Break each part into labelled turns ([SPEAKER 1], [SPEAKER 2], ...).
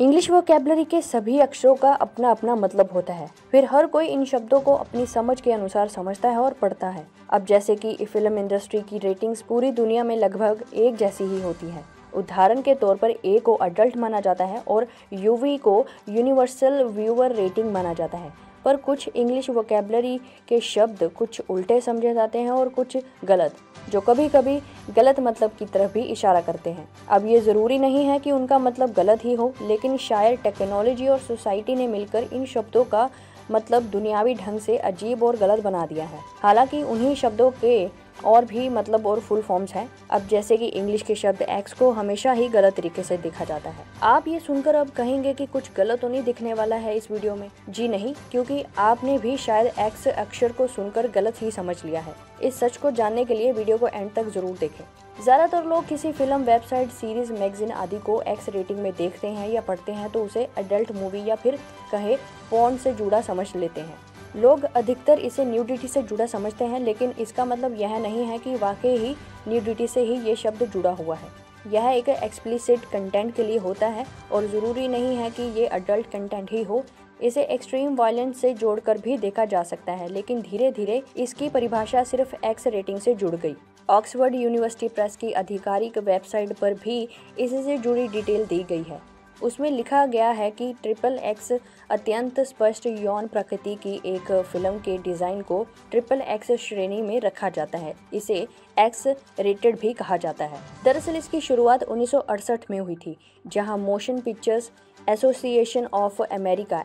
[SPEAKER 1] English vocabulary के सभी अक्षरों का अपना अपना मतलब होता है, फिर हर कोई इन शब्दों को अपनी समझ के अनुसार समझता है और पढ़ता है। अब जैसे कि फिल्म इंडस्ट्री की रेटिंग्स पूरी दुनिया में लगभग एक जैसी ही होती है। उदाहरण के तौर पर ए को अडल्ट माना जाता है और यूवी को यूनिवर्सल व्यूअर रेटिंग माना जाता है। पर कुछ इंग्लिश वोकैबुलरी के शब्द कुछ उल्टे समझे जाते हैं और कुछ गलत, जो कभी कभी गलत मतलब की तरफ भी इशारा करते हैं। अब ये ज़रूरी नहीं है कि उनका मतलब गलत ही हो, लेकिन शायद टेक्नोलॉजी और सोसाइटी ने मिलकर इन शब्दों का मतलब दुनियावी ढंग से अजीब और गलत बना दिया है। हालांकि उन्हीं शब्दों के और भी मतलब और फुल फॉर्म्स हैं। अब जैसे कि इंग्लिश के शब्द एक्स को हमेशा ही गलत तरीके से देखा जाता है। आप ये सुनकर अब कहेंगे कि कुछ गलत तो नहीं दिखने वाला है इस वीडियो में। जी नहीं, क्योंकि आपने भी शायद एक्स अक्षर को सुनकर गलत ही समझ लिया है। इस सच को जानने के लिए वीडियो को एंड तक जरूर देखें। ज्यादातर लोग किसी फिल्म, वेबसाइट, सीरीज, मैगजीन आदि को एक्स रेटिंग में देखते हैं या पढ़ते हैं तो उसे अडल्ट मूवी या फिर कहे पॉर्न से जुड़ा समझ लेते हैं। लोग अधिकतर इसे न्यूडिटी से जुड़ा समझते हैं, लेकिन इसका मतलब यह नहीं है कि वाकई ही न्यूडिटी से ही ये शब्द जुड़ा हुआ है। यह एक एक्सप्लिसिट कंटेंट के लिए होता है और ज़रूरी नहीं है कि ये अडल्ट कंटेंट ही हो। इसे एक्सट्रीम वायलेंस से जोड़कर भी देखा जा सकता है, लेकिन धीरे धीरे इसकी परिभाषा सिर्फ एक्स रेटिंग से जुड़ गई। ऑक्सफोर्ड यूनिवर्सिटी प्रेस की आधिकारिक वेबसाइट पर भी इससे जुड़ी डिटेल दी गई है। उसमें लिखा गया है कि ट्रिपल एक्स अत्यंत स्पष्ट यौन प्रकृति की एक फिल्म के डिज़ाइन को ट्रिपल एक्स श्रेणी में रखा जाता है। इसे एक्स रेटेड भी कहा जाता है। दरअसल इसकी शुरुआत 1968 में हुई थी, जहां Motion Pictures Association of America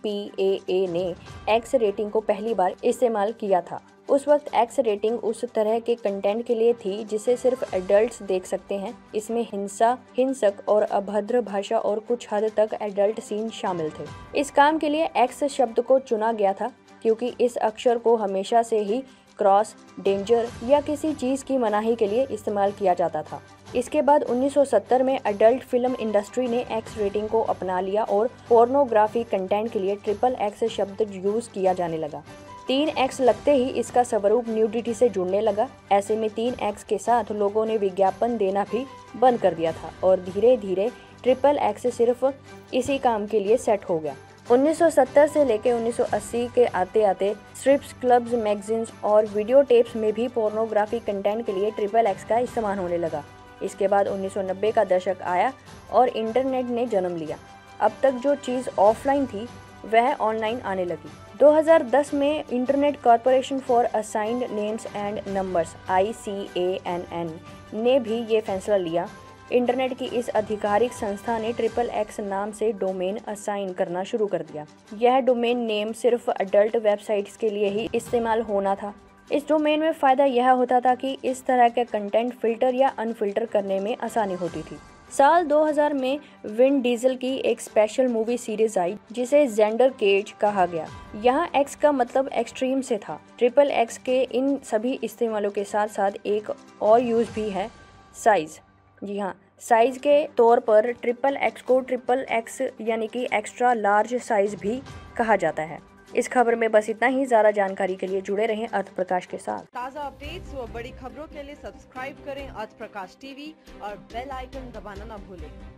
[SPEAKER 1] MPAA ने एक्स रेटिंग को पहली बार इस्तेमाल किया था। उस वक्त एक्स रेटिंग उस तरह के कंटेंट के लिए थी जिसे सिर्फ एडल्ट्स देख सकते हैं। इसमें हिंसा, हिंसक और अभद्र भाषा और कुछ हद तक एडल्ट सीन शामिल थे। इस काम के लिए एक्स शब्द को चुना गया था क्योंकि इस अक्षर को हमेशा से ही क्रॉस, डेंजर या किसी चीज़ की मनाही के लिए इस्तेमाल किया जाता था। इसके बाद 1970 में अडल्ट फिल्म इंडस्ट्री ने एक्स रेटिंग को अपना लिया और पोर्नोग्राफी कंटेंट के लिए ट्रिपल एक्स शब्द यूज किया जाने लगा। 3X लगते ही इसका स्वरूप न्यूडिटी से जुड़ने लगा। ऐसे में 3X के साथ लोगों ने विज्ञापन देना भी बंद कर दिया था और धीरे धीरे ट्रिपल एक्स सिर्फ इसी काम के लिए सेट हो गया। 1970 से लेकर 1980 के आते आते स्ट्रिप्स, क्लब्स, मैगजीन्स और वीडियो टेप्स में भी पोर्नोग्राफी कंटेंट के लिए ट्रिपल एक्स का इस्तेमाल होने लगा। इसके बाद 1990 का दशक आया और इंटरनेट ने जन्म लिया। अब तक जो चीज़ ऑफलाइन थी वह ऑनलाइन आने लगी। 2010 में Internet Corporation for Assigned Names and Numbers ICANN ने भी ये फैसला लिया। इंटरनेट की इस आधिकारिक संस्था ने ट्रिपल एक्स नाम से डोमेन असाइन करना शुरू कर दिया। यह डोमेन नेम सिर्फ अडल्ट वेबसाइट्स के लिए ही इस्तेमाल होना था। इस डोमेन में फ़ायदा यह होता था कि इस तरह के कंटेंट फिल्टर या अनफिल्टर करने में आसानी होती थी। साल 2000 में विन डीजल की एक स्पेशल मूवी सीरीज आई जिसे जेंडर केज कहा गया। यहाँ एक्स का मतलब एक्सट्रीम से था। ट्रिपल एक्स के इन सभी इस्तेमालों के साथ साथ एक और यूज भी है, साइज। जी हाँ, साइज के तौर पर ट्रिपल एक्स को ट्रिपल एक्स यानी कि एक्स्ट्रा लार्ज साइज भी कहा जाता है। इस खबर में बस इतना ही। ज़्यादा जानकारी के लिए जुड़े रहें अर्थ प्रकाश के साथ।
[SPEAKER 2] ताज़ा अपडेट्स व बड़ी खबरों के लिए सब्सक्राइब करें अर्थ प्रकाश टीवी और बेल आइकन दबाना न भूलें।